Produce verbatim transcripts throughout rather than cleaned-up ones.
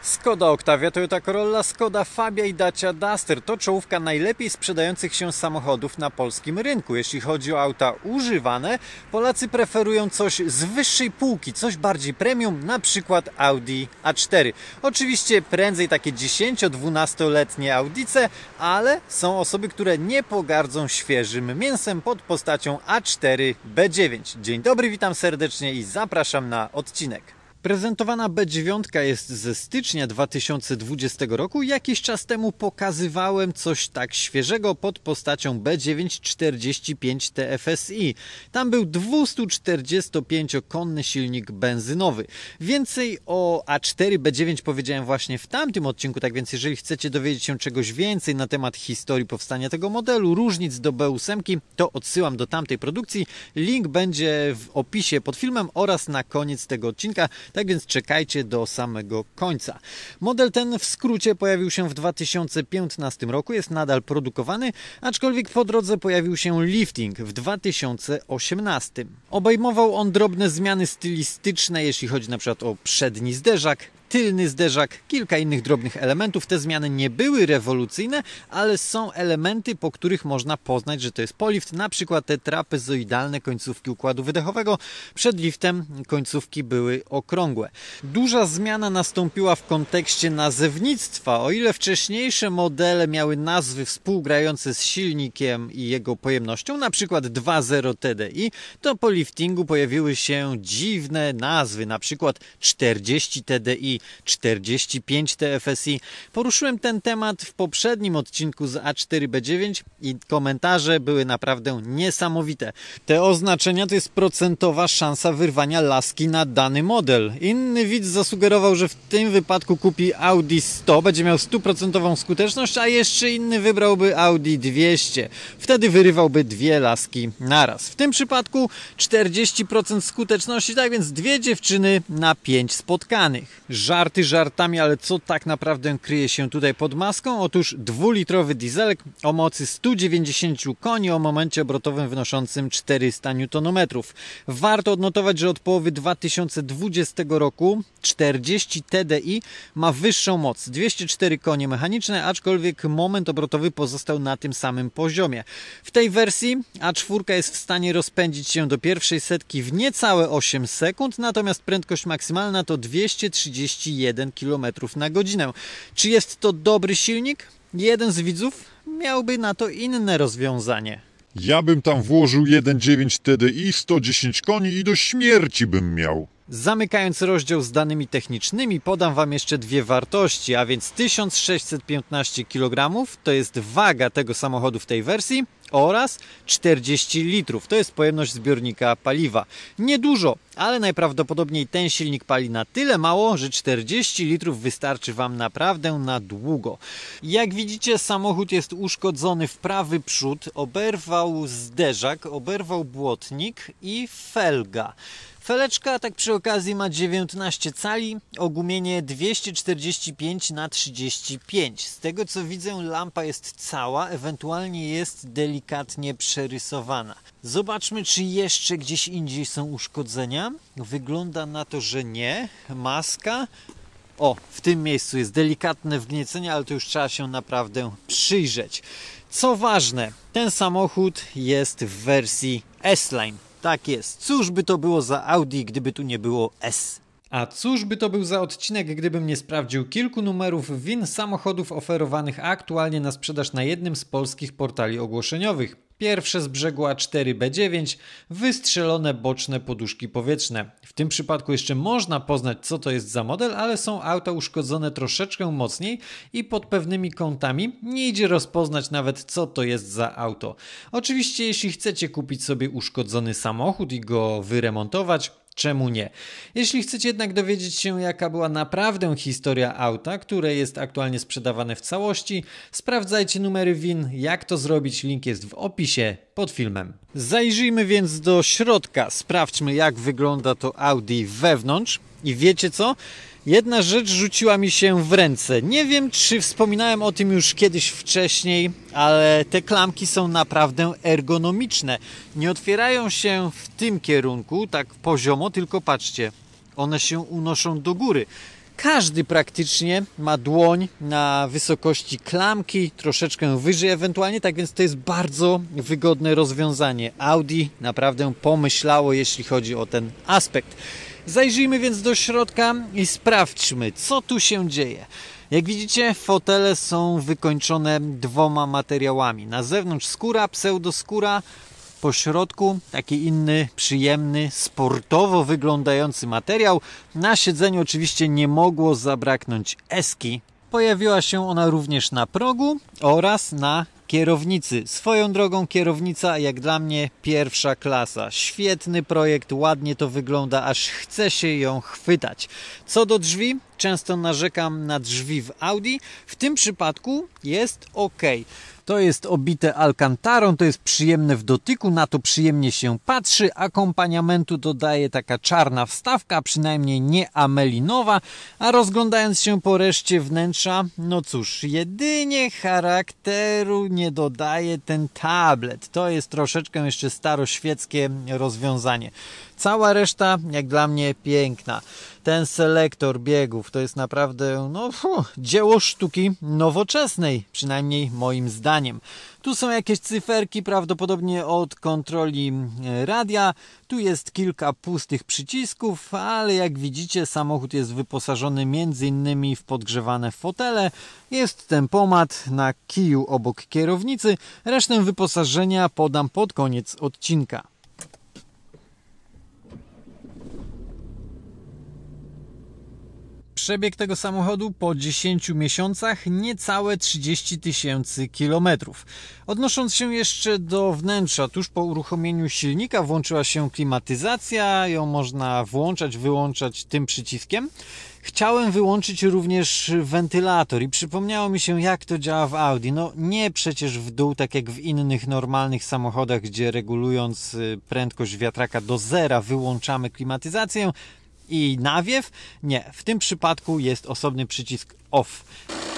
Skoda Octavia, Toyota Corolla, Skoda Fabia i Dacia Duster to czołówka najlepiej sprzedających się samochodów na polskim rynku. Jeśli chodzi o auta używane, Polacy preferują coś z wyższej półki, coś bardziej premium, na przykład Audi A cztery. Oczywiście prędzej takie dziesięcio-dwunastoletnie Audice, ale są osoby, które nie pogardzą świeżym mięsem pod postacią A cztery B dziewięć. Dzień dobry, witam serdecznie i zapraszam na odcinek. Prezentowana B dziewięć jest ze stycznia dwa tysiące dwudziestego roku. Jakiś czas temu pokazywałem coś tak świeżego pod postacią B dziewięć czterdzieści pięć T F S I. Tam był dwieście czterdziestopięciokonny silnik benzynowy. Więcej o A cztery B dziewięć powiedziałem właśnie w tamtym odcinku, tak więc jeżeli chcecie dowiedzieć się czegoś więcej na temat historii powstania tego modelu, różnic do B osiem, to odsyłam do tamtej produkcji. Link będzie w opisie pod filmem oraz na koniec tego odcinka. Tak więc czekajcie do samego końca. Model ten w skrócie pojawił się w dwa tysiące piętnastym roku, jest nadal produkowany, aczkolwiek po drodze pojawił się lifting w dwa tysiące osiemnastym. Obejmował on drobne zmiany stylistyczne, jeśli chodzi na przykład o przedni zderzak, tylny zderzak, kilka innych drobnych elementów. Te zmiany nie były rewolucyjne, ale są elementy, po których można poznać, że to jest polift. Na przykład te trapezoidalne końcówki układu wydechowego. Przed liftem końcówki były okrągłe. Duża zmiana nastąpiła w kontekście nazewnictwa. O ile wcześniejsze modele miały nazwy współgrające z silnikiem i jego pojemnością, na przykład dwa zero T D I, to po liftingu pojawiły się dziwne nazwy, na przykład czterdzieści T D I, czterdzieści pięć T F S I. Poruszyłem ten temat w poprzednim odcinku z A cztery B dziewięć i komentarze były naprawdę niesamowite. Te oznaczenia to jest procentowa szansa wyrwania laski na dany model. Inny widz zasugerował, że w tym wypadku kupi Audi sto, będzie miał stuprocentową skuteczność, a jeszcze inny wybrałby Audi dwieście. Wtedy wyrywałby dwie laski naraz. W tym przypadku czterdzieści procent skuteczności, tak więc dwie dziewczyny na pięć spotkanych. Żarty żartami, ale co tak naprawdę kryje się tutaj pod maską? Otóż dwulitrowy dieselek o mocy stu dziewięćdziesięciu koni o momencie obrotowym wynoszącym czterysta niutonometrów. Warto odnotować, że od połowy dwa tysiące dwudziestego roku czterdzieści T D I ma wyższą moc, dwieście cztery konie mechaniczne, aczkolwiek moment obrotowy pozostał na tym samym poziomie. W tej wersji A cztery jest w stanie rozpędzić się do pierwszej setki w niecałe osiem sekund, natomiast prędkość maksymalna to dwieście trzydzieści jeden kilometrów na godzinę. Czy jest to dobry silnik? Jeden z widzów miałby na to inne rozwiązanie. Ja bym tam włożył jeden przecinek dziewięć T D I, sto dziesięć koni i do śmierci bym miał. Zamykając rozdział z danymi technicznymi, podam Wam jeszcze dwie wartości, a więc tysiąc sześćset piętnaście kilogramów to jest waga tego samochodu w tej wersji oraz czterdzieści litrów, to jest pojemność zbiornika paliwa. Niedużo, ale najprawdopodobniej ten silnik pali na tyle mało, że czterdzieści litrów wystarczy Wam naprawdę na długo. Jak widzicie, samochód jest uszkodzony w prawy przód, oberwał zderzak, oberwał błotnik i felga. Feleczka, tak przy okazji, ma dziewiętnaście cali, ogumienie dwieście czterdzieści pięć na trzydzieści pięć. Z tego co widzę, lampa jest cała, ewentualnie jest delikatnie przerysowana. Zobaczmy, czy jeszcze gdzieś indziej są uszkodzenia. Wygląda na to, że nie. Maska. O, w tym miejscu jest delikatne wgniecenie, ale to już trzeba się naprawdę przyjrzeć. Co ważne, ten samochód jest w wersji S-Line. Tak jest. Cóż by to było za Audi, gdyby tu nie było S? A cóż by to był za odcinek, gdybym nie sprawdził kilku numerów win samochodów oferowanych aktualnie na sprzedaż na jednym z polskich portali ogłoszeniowych. Pierwsze z brzegu A cztery B dziewięć, wystrzelone boczne poduszki powietrzne. W tym przypadku jeszcze można poznać, co to jest za model, ale są auta uszkodzone troszeczkę mocniej i pod pewnymi kątami nie idzie rozpoznać nawet, co to jest za auto. Oczywiście, jeśli chcecie kupić sobie uszkodzony samochód i go wyremontować, czemu nie? Jeśli chcecie jednak dowiedzieć się, jaka była naprawdę historia auta, które jest aktualnie sprzedawane w całości, sprawdzajcie numery win. Jak to zrobić? Link jest w opisie pod filmem. Zajrzyjmy więc do środka. Sprawdźmy, jak wygląda to Audi wewnątrz. I wiecie co? Jedna rzecz rzuciła mi się w ręce. Nie wiem, czy wspominałem o tym już kiedyś wcześniej, ale te klamki są naprawdę ergonomiczne. Nie otwierają się w tym kierunku, tak poziomo, tylko patrzcie, one się unoszą do góry. Każdy praktycznie ma dłoń na wysokości klamki, troszeczkę wyżej ewentualnie, tak więc to jest bardzo wygodne rozwiązanie. Audi naprawdę pomyślało, jeśli chodzi o ten aspekt. Zajrzyjmy więc do środka i sprawdźmy, co tu się dzieje. Jak widzicie, fotele są wykończone dwoma materiałami. Na zewnątrz skóra, pseudoskóra, po środku taki inny, przyjemny, sportowo wyglądający materiał. Na siedzeniu oczywiście nie mogło zabraknąć eski. Pojawiła się ona również na progu oraz na kierownicy. Swoją drogą kierownica jak dla mnie pierwsza klasa. Świetny projekt, ładnie to wygląda, aż chce się ją chwytać. Co do drzwi, często narzekam na drzwi w Audi. W tym przypadku jest ok. To jest obite alkantarą, to jest przyjemne w dotyku, na to przyjemnie się patrzy. Akompaniamentu dodaje taka czarna wstawka, przynajmniej nie amelinowa, a rozglądając się po reszcie wnętrza, no cóż, jedynie charakteru nie dodaje ten tablet. To jest troszeczkę jeszcze staroświeckie rozwiązanie. Cała reszta, jak dla mnie, piękna. Ten selektor biegów to jest naprawdę no, fu, dzieło sztuki nowoczesnej, przynajmniej moim zdaniem. Tu są jakieś cyferki, prawdopodobnie od kontroli radia. Tu jest kilka pustych przycisków, ale jak widzicie, samochód jest wyposażony między innymi w podgrzewane fotele. Jest tempomat na kiju obok kierownicy. Resztę wyposażenia podam pod koniec odcinka. Przebieg tego samochodu po dziesięciu miesiącach niecałe trzydzieści tysięcy kilometrów. Odnosząc się jeszcze do wnętrza, tuż po uruchomieniu silnika włączyła się klimatyzacja, ją można włączać, wyłączać tym przyciskiem. Chciałem wyłączyć również wentylator i przypomniało mi się, jak to działa w Audi. No nie przecież w dół, tak jak w innych normalnych samochodach, gdzie regulując prędkość wiatraka do zera wyłączamy klimatyzację i nawiew. Nie, w tym przypadku jest osobny przycisk off.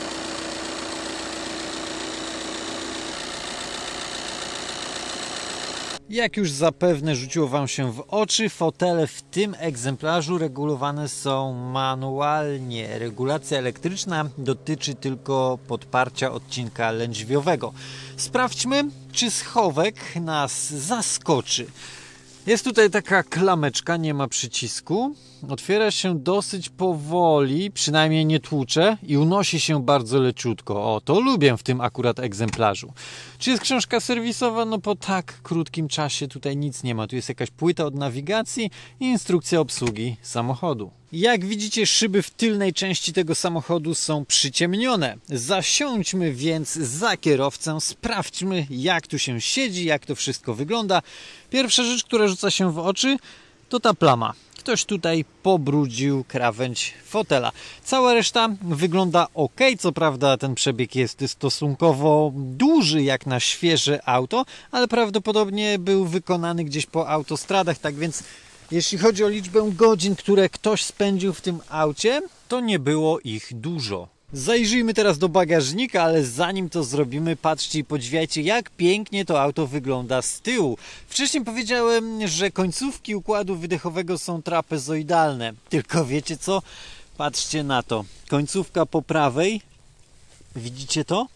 Jak już zapewne rzuciło Wam się w oczy, fotele w tym egzemplarzu regulowane są manualnie. Regulacja elektryczna dotyczy tylko podparcia odcinka lędźwiowego. Sprawdźmy, czy schowek nas zaskoczy. Jest tutaj taka klameczka, nie ma przycisku. Otwiera się dosyć powoli, przynajmniej nie tłucze i unosi się bardzo leciutko. O, to lubię w tym akurat egzemplarzu. Czy jest książka serwisowa? No po tak krótkim czasie tutaj nic nie ma. Tu jest jakaś płyta od nawigacji i instrukcja obsługi samochodu. Jak widzicie, szyby w tylnej części tego samochodu są przyciemnione. Zasiądźmy więc za kierowcę, sprawdźmy, jak tu się siedzi, jak to wszystko wygląda. Pierwsza rzecz, która rzuca się w oczy, to ta plama. Ktoś tutaj pobrudził krawędź fotela. Cała reszta wygląda ok. Co prawda ten przebieg jest stosunkowo duży jak na świeże auto, ale prawdopodobnie był wykonany gdzieś po autostradach, tak więc jeśli chodzi o liczbę godzin, które ktoś spędził w tym aucie, to nie było ich dużo. Zajrzyjmy teraz do bagażnika, ale zanim to zrobimy, patrzcie i podziwiajcie, jak pięknie to auto wygląda z tyłu. Wcześniej powiedziałem, że końcówki układu wydechowego są trapezoidalne. Tylko wiecie co? Patrzcie na to. Końcówka po prawej. Widzicie to?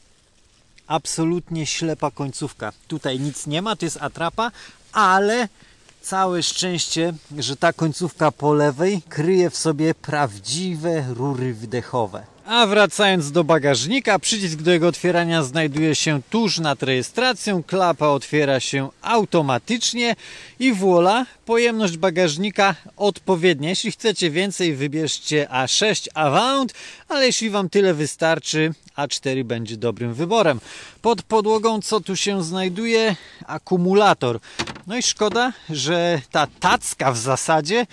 Absolutnie ślepa końcówka. Tutaj nic nie ma, to jest atrapa, ale całe szczęście, że ta końcówka po lewej kryje w sobie prawdziwe rury wydechowe. A wracając do bagażnika, przycisk do jego otwierania znajduje się tuż nad rejestracją, klapa otwiera się automatycznie i voilà, pojemność bagażnika odpowiednia. Jeśli chcecie więcej, wybierzcie A sześć Avant, ale jeśli Wam tyle wystarczy, A cztery będzie dobrym wyborem. Pod podłogą co tu się znajduje? Akumulator. No i szkoda, że ta tacka w zasadzie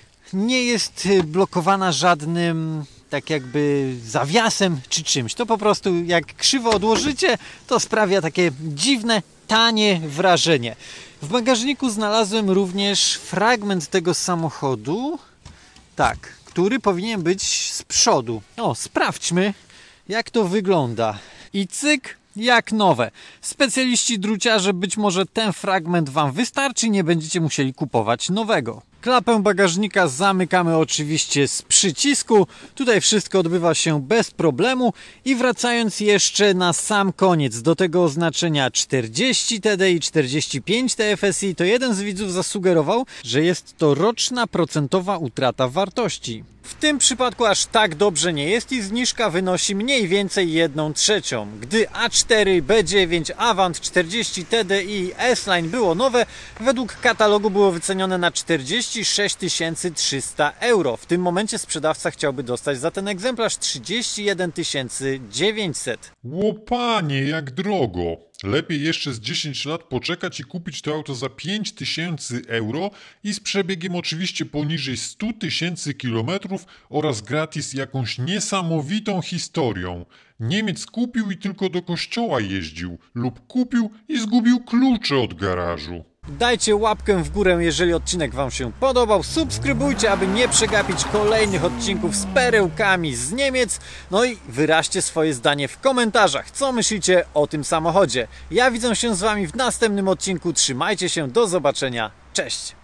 nie jest blokowana żadnym tak jakby zawiasem czy czymś. To po prostu jak krzywo odłożycie, to sprawia takie dziwne, tanie wrażenie. W bagażniku znalazłem również fragment tego samochodu, tak, który powinien być z przodu. O, sprawdźmy, jak to wygląda. I cyk, jak nowe. Specjaliści druciarze, być może ten fragment Wam wystarczy, nie będziecie musieli kupować nowego. Klapę bagażnika zamykamy oczywiście z przycisku. Tutaj wszystko odbywa się bez problemu. I wracając jeszcze na sam koniec do tego oznaczenia czterdzieści T D I, czterdzieści pięć T F S I, to jeden z widzów zasugerował, że jest to roczna procentowa utrata wartości. W tym przypadku aż tak dobrze nie jest i zniżka wynosi mniej więcej jedną trzecią. Gdy A cztery, B dziewięć, Avant czterdzieści T D I i S-Line było nowe, według katalogu było wycenione na czterdzieści sześć tysięcy trzysta euro. W tym momencie sprzedawca chciałby dostać za ten egzemplarz trzydzieści jeden tysięcy dziewięćset. Łopanie, jak drogo. Lepiej jeszcze z dziesięć lat poczekać i kupić to auto za pięć tysięcy euro i z przebiegiem oczywiście poniżej stu tysięcy kilometrów oraz gratis jakąś niesamowitą historią. Niemiec kupił i tylko do kościoła jeździł lub kupił i zgubił klucze od garażu. Dajcie łapkę w górę, jeżeli odcinek Wam się podobał. Subskrybujcie, aby nie przegapić kolejnych odcinków z perełkami z Niemiec. No i wyraźcie swoje zdanie w komentarzach. Co myślicie o tym samochodzie? Ja widzę się z Wami w następnym odcinku. Trzymajcie się, do zobaczenia. Cześć!